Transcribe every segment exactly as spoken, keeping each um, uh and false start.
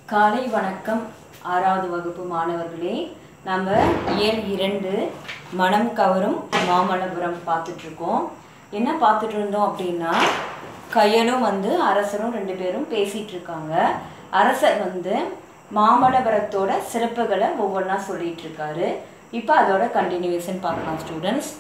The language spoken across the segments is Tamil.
காலை வணக்கம் ஆறாவது வகுப்பு மாணவர்களே. நம்ம இயல் இரண்டு மனம் கவரும் மாமல்லபுரம் பார்த்துட்டு இருக்கோம். என்ன பார்த்துட்டு இருந்தோம் அப்படின்னா, கயலும் வந்து அரசரும் ரெண்டு பேரும் பேசிட்டு இருக்காங்க. அரசர் வந்து மாமல்லபுரத்தோட சிறப்புகளை ஒவ்வொன்றா சொல்லிட்டு இருக்காரு. இப்போ அதோட கண்டினியூவேஷன் பார்க்கலாம் ஸ்டூடெண்ட்ஸ்.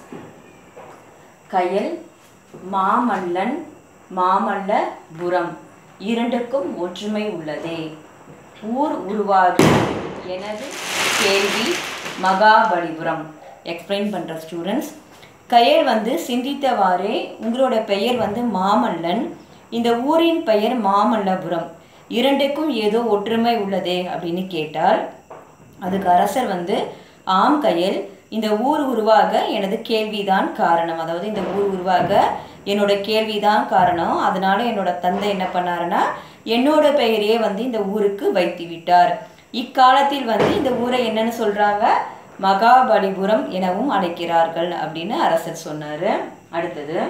கயல் மாமல்லன் மாமல்லபுரம் இரண்டுக்கும் ஒற்றுமை உள்ளதே. ஊர் உருவாகி எனது கேள்வி மகாபலிபுரம். எக்ஸ்பிளைன் பண்ணுற ஸ்டூடெண்ட்ஸ். கயல் வந்து சிந்தித்தவாறே, உங்களோட பெயர் வந்து மாமல்லன், இந்த ஊரின் பெயர் மாமல்லபுரம், இரண்டுக்கும் ஏதோ ஒற்றுமை உள்ளதே அப்படின்னு கேட்டால், அதுக்கு அரசர் வந்து ஆம் கயல், இந்த ஊர் உருவாக எனது கேள்விதான் காரணம். அதாவது இந்த ஊர் உருவாக என்னோட கேள்விதான் காரணம். அதனால என்னோட தந்தை என்ன பண்ணாருன்னா, என்னோட பெயரையே வந்து இந்த ஊருக்கு வைத்து விட்டார். இக்காலத்தில் வந்து இந்த ஊரை என்னன்னு சொல்றாங்க, மகாபலிபுரம் எனவும் அழைக்கிறார்கள் அப்படின்னு அரசர் சொன்னாரு. அடுத்தது,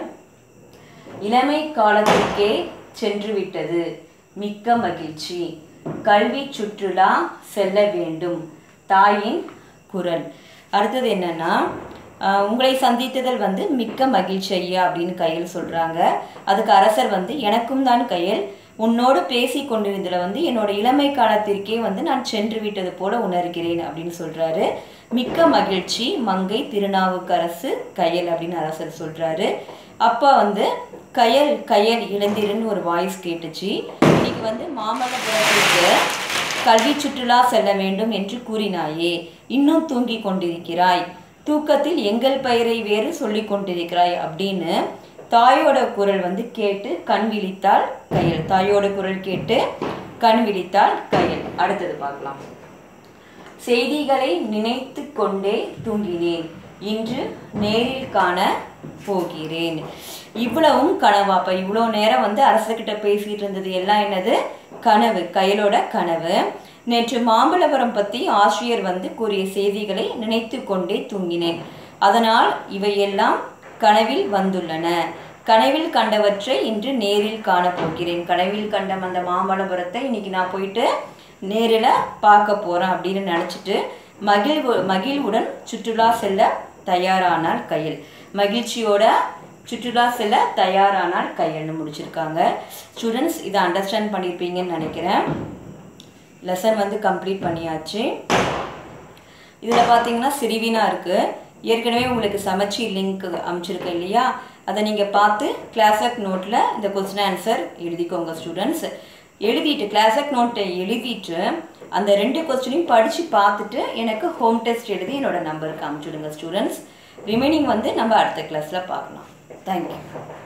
இளமை காலத்திற்கே சென்று விட்டது, மிக்க மகிழ்ச்சி, கல்வி சுற்றுலா செல்ல வேண்டும், தாயின் குரல். அடுத்தது என்னன்னா, உங்களை சந்தித்ததில் வந்து மிக்க மகிழ்ச்சி ஐயா அப்படின்னு கயல் சொல்றாங்க. அதுக்கு அரசர் வந்து எனக்கும் தான் கயல், உன்னோடு பேசி கொண்டிருந்ததில் வந்து என்னோட இளமை காலத்திற்கே வந்து நான் சென்று விட்டது போல உணர்கிறேன் அப்படின்னு சொல்றாரு. மிக்க மகிழ்ச்சி மங்கை திருநாவுக்கரசு கயல் அப்படின்னு அரசர் சொல்றாரு. அப்போ வந்து கயல் கயல் இளந்திரன்னு ஒரு வாய்ஸ் கேட்டுச்சு. இன்னைக்கு வந்து மாமல்லபுரத்திற்கு கல்வி சுற்றுலா செல்ல வேண்டும் என்று கூறினாயே, இன்னும் தூங்கி கொண்டிருக்கிறாய், தூக்கத்தில் எங்கள் பெயரை வேறு சொல்லி கொண்டிருக்கிறாய் அப்படின்னு தாயோட குரல் வந்து கேட்டு கண் விழித்தாள் கயல். தாயோட குரல் கேட்டு கண் விழித்தாள் கயல். அடுத்தது பார்க்கலாம். செய்திகளை நினைத்து கொண்டே தூங்கினேன், இன்று நேரில் காண போகிறேன். இவ்வளவும் கனவா? அப்ப இவ்வளோ நேரம் வந்து அரசர்கிட்ட பேசிட்டு இருந்தது எல்லாம் என்னது? கனவு, கயலோட கனவு. நேற்று மாமல்லபுரம் பத்தி ஆசிரியர் வந்து கூறிய செய்திகளை நினைத்து கொண்டே தூங்கினேன், அதனால் இவையெல்லாம் கனவில் வந்துள்ளன. கனவில் கண்டவற்றை இன்று நேரில் காண போகிறேன். கனவில் கண்ட அந்த மாமல்லபுரத்தை இன்னைக்கு நான் போயிட்டு நேரில் பார்க்க போறேன் அப்படின்னு நினைச்சிட்டு மகிழ்வு மகிழ்வுடன் சுற்றுலா செல்ல தயாரானாள் கயல். மகிழ்ச்சியோட சுற்றுலா செல்ல தயாரானாள் கயல்னு முடிச்சிருக்காங்க. ஸ்டூடெண்ட்ஸ் இதை அண்டர்ஸ்டாண்ட் பண்ணியிருப்பீங்கன்னு நினைக்கிறேன். லெசன் வந்து கம்ப்ளீட் பண்ணியாச்சு. இதில் பார்த்தீங்கன்னா சிறுவினா இருக்குது. ஏற்கனவே உங்களுக்கு சமைச்சி லிங்க் அமைச்சிருக்கேன் இல்லையா, அதை நீங்கள் பார்த்து கிளாஸக் நோட்டில் இந்த கொஸ்டின் ஆன்சர் எழுதிக்கோங்க ஸ்டூடெண்ட்ஸ். எழுதிட்டு கிளாஸக் நோட்டை எழுதிட்டு அந்த ரெண்டு கொஸ்டினையும் படித்து பார்த்துட்டு எனக்கு ஹோம் டெஸ்ட் எழுதி என்னோட நம்பருக்கு அனுப்பிச்சுடுங்க ஸ்டூடெண்ட்ஸ். ரிமைனிங் வந்து நம்ம அடுத்த கிளாஸில் பார்க்கலாம். தேங்க்யூ.